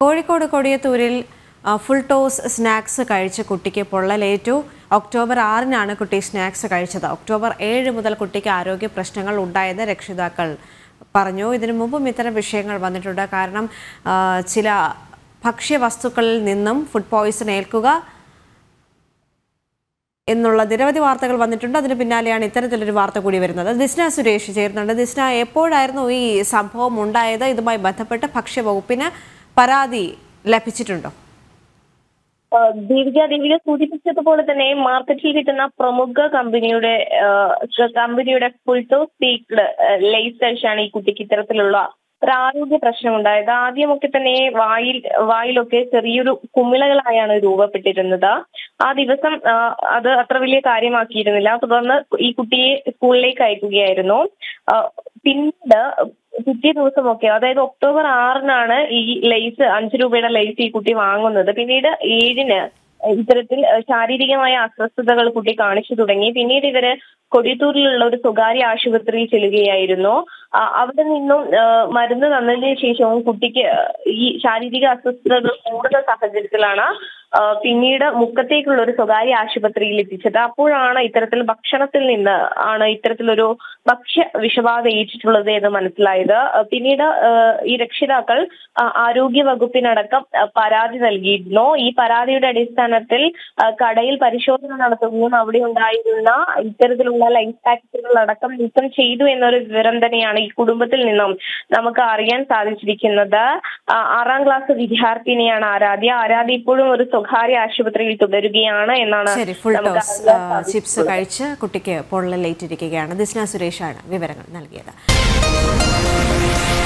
Kozhikode കൊടിയത്തൂരിൽ ഫുൾട്ടോസ് snacks കഴിച്ച കുട്ടിക്ക് പൊള്ളലേറ്റു. October 6-നാണ് കുട്ടി സ്നാക്സ് കഴിച്ചത്. ഒക്ടോബർ 7 മുതൽ കുട്ടിക്ക് ആരോഗ്യ പ്രശ്നങ്ങൾ ഉണ്ടായെന്ന് രക്ഷിതാക്കൾ പറഞ്ഞു. ഇതിനു മുമ്പും ഇത്തരം വിഷയങ്ങൾ വന്നിട്ടുണ്ട്. കാരണം ചില ഭക്ഷ്യവസ്തുക്കളിൽ നിന്നും ഫുഡ് പോയ്സൺ ഏൽക്കുക എന്നുള്ള നിരവധി വാർത്തകൾ വന്നിട്ടുണ്ട്. അതിന് പിന്നാലെയാണ് ഇത്തരത്തിലൊരു വാർത്ത കൂടി വരുന്നത്. ദിസ്ന സുരേഷ് ചേരുന്നുണ്ട്. ദിസ്ന, എപ്പോഴായിരുന്നു ഈ സംഭവം ഉണ്ടായത്? ഇതുമായി ബന്ധപ്പെട്ട് ഭക്ഷ്യവകുപ്പിന് പരാതി ലഭിച്ചിട്ടുണ്ടോ? ദീപിക സൂചിപ്പിച്ചതുപോലെ തന്നെ മാർക്കറ്റിൽ കിട്ടുന്ന പ്രമുഖ കമ്പനിയുടെ ഫുൾട്ടോസ് പീക്ഡ് ലേസ് കഴിച്ചാണ് ഈ കുട്ടിക്ക് ഇത്തരത്തിലുള്ള ഒരു ആരോഗ്യ പ്രശ്നമുണ്ടായത്. ആദ്യമൊക്കെ തന്നെ വായിലൊക്കെ ചെറിയൊരു കുമിളകളായാണ് രൂപപ്പെട്ടിരുന്നത്. ആ ദിവസം അത് അത്ര വലിയ കാര്യമാക്കിയിരുന്നില്ല. തുടർന്ന് ഈ കുട്ടിയെ സ്കൂളിലേക്ക് അയക്കുകയായിരുന്നു. പിന്നീട് പിറ്റേ ദിവസമൊക്കെ, അതായത് ഒക്ടോബർ 6-നാണ് ഈ ലേസ് 5 രൂപയുടെ ലേസ് ഈ കുട്ടി വാങ്ങുന്നത്. പിന്നീട് 7-ന് ഇത്തരത്തിൽ ശാരീരികമായ അസ്വസ്ഥതകൾ കുട്ടി കാണിച്ചു തുടങ്ങി. പിന്നീട് ഇവര് കൊടിയത്തൂരിലുള്ള ഒരു സ്വകാര്യ ആശുപത്രിയിൽ ചെല്ലുകയായിരുന്നു. അവിടെ നിന്നും മരുന്ന് തന്നതിന് ശേഷവും കുട്ടിക്ക് ഈ ശാരീരിക അസ്വസ്ഥതകൾ കൂടുതൽ സാഹചര്യത്തിലാണ് പിന്നീട് മുക്കത്തേക്കുള്ള ഒരു സ്വകാര്യ ആശുപത്രിയിൽ എത്തിച്ചത്. അപ്പോഴാണ് ഇത്തരത്തിൽ ഭക്ഷണത്തിൽ നിന്ന് ആണ് ഇത്തരത്തിലൊരു ഭക്ഷ്യ വിഷബാധ ഏറ്റിട്ടുള്ളത് എന്ന് മനസ്സിലായത്. പിന്നീട് ഈ രക്ഷിതാക്കൾ ആരോഗ്യ വകുപ്പിനടക്കം പരാതി നൽകിയിരുന്നു. ഈ പരാതിയുടെ അടിസ്ഥാനത്തിൽ കടയിൽ പരിശോധന നടത്തുകയും അവിടെ ഉണ്ടായിരുന്ന ഇത്തരത്തിലുള്ള ലൈഫ് പാക്കറ്റുകൾ അടക്കം നീക്കം ചെയ്തു എന്നൊരു വിവരം തന്നെയാണ് ഈ കുടുംബത്തിൽ നിന്നും നമുക്ക് അറിയാൻ സാധിച്ചിരിക്കുന്നത്. 6-ാം ക്ലാസ് വിദ്യാർത്ഥിനിയാണ് ആരാധ്യ ഇപ്പോഴും ഒരു സ്വകാര്യ ആശുപത്രിയിൽ തുടരുകയാണ് എന്നാണ്. ചിപ്സ് കഴിച്ച് കുട്ടിക്ക് പൊള്ളലേറ്റിരിക്കുകയാണ്. ദിസ്ന സുരേഷാണ് വിവരങ്ങൾ നൽകിയത്.